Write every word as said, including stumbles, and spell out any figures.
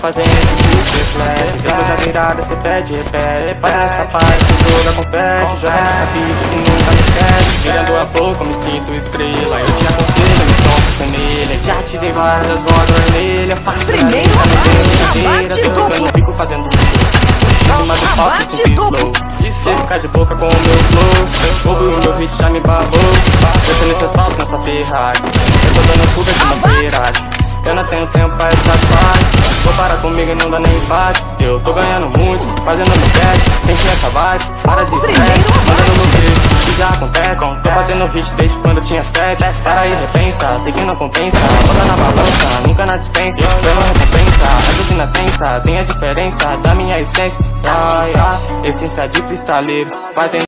fazendo esse reflete. Depois da virada cê pede, repete. Faz essa parte, joga confete. Joga nessa beat que nunca me esquece. Virando a boca, me sinto estrela. Eu te aconselho, me toco semelha. Já tirei várias rodas vermelhas. Primeiro abate, abate duplo. Fico fazendo abate duplo. Se ficar de boca com o meu flow, ouve o meu hit, já me babou. Descendo nesse asfalto, nessa Ferrari. Eu tô dando fuga de uma feiragem. Eu não tenho tempo pra essas partes. Vou parar comigo e não dá nem empate. Eu tô ganhando muito, fazendo no cash. Tem que essa vibe, para de estresse. Mandando no beat, que já acontece. Tô fazendo hit desde quando eu tinha sete. Para aí, repensa, sei que não compensa. Bota na balança, nunca na dispensa. Eu não recompensa, ajuda na sensa. Tem a diferença da minha essência. Ah, ah, essência de cristaleiro. Fazendo